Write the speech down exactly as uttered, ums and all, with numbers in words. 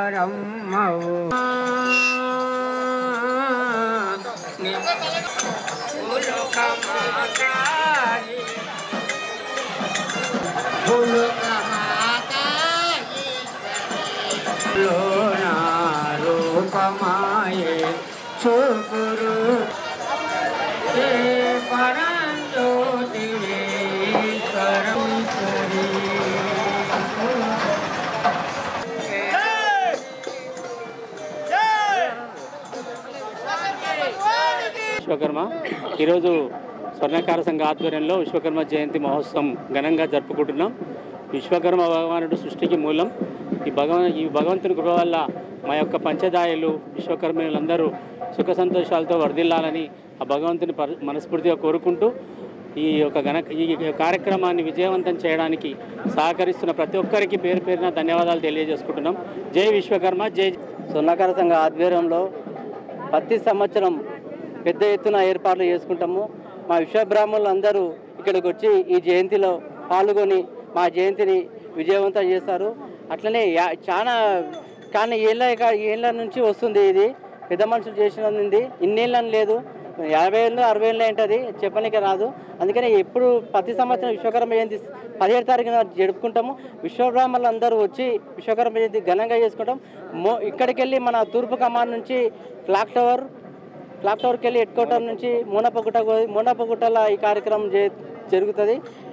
రమ్మవు రూపమాయే చూపురు పరంజ్యోతి విశ్వకర్మ ఈరోజు స్వర్ణకార సంఘ ఆధ్వర్యంలో విశ్వకర్మ జయంతి మహోత్సవం ఘనంగా జరుపుకుంటున్నాం. విశ్వకర్మ భగవానుడు సృష్టికి మూలం. ఈ భగవ ఈ భగవంతుని కృప వల్ల మా యొక్క పంచదాయులు విశ్వకర్మలందరూ సుఖ సంతోషాలతో వర్ధిల్లాలని ఆ భగవంతుని మనస్ఫూర్తిగా కోరుకుంటూ ఈ యొక్క ఘన ఈ కార్యక్రమాన్ని విజయవంతం చేయడానికి సహకరిస్తున్న ప్రతి ఒక్కరికి పేరు పేరున ధన్యవాదాలు తెలియజేసుకుంటున్నాం. జై విశ్వకర్మ, జై. స్వర్ణకార సంఘ ఆధ్వర్యంలో ప్రతి సంవత్సరం పెద్ద ఎత్తున ఏర్పాట్లు చేసుకుంటాము. మా విశ్వబ్రాహ్మణులు అందరూ ఇక్కడికి వచ్చి ఈ జయంతిలో పాల్గొని మా జయంతిని విజయవంతం చేస్తారు. అట్లనే చాలా కానీ ఏళ్ళ ఏళ్ళ నుంచి వస్తుంది ఇది. పెద్ద మనుషులు చేసినది ఇన్నేళ్ళని లేదు, యాభై ఏళ్ళు అరవై ఏళ్ళు ఏంటది చెప్పడానికి రాదు. అందుకని ఎప్పుడు ప్రతి సంవత్సరం విశ్వకర్మ జయంతి పదిహేడు తారీఖున జరుపుకుంటాము. విశ్వబ్రాహ్మణులు అందరూ వచ్చి విశ్వకర్మ జయంతి ఘనంగా చేసుకుంటాం. మో ఇక్కడికి వెళ్ళి మన తూర్పు కమాన్ నుంచి క్లాక్ టవర్ క్లాక్ టవర్కి వెళ్ళి హెడ్ క్వార్టర్ నుంచి మూనపగుట్ట మూనపగుట్టల ఈ కార్యక్రమం జరుగుతుంది.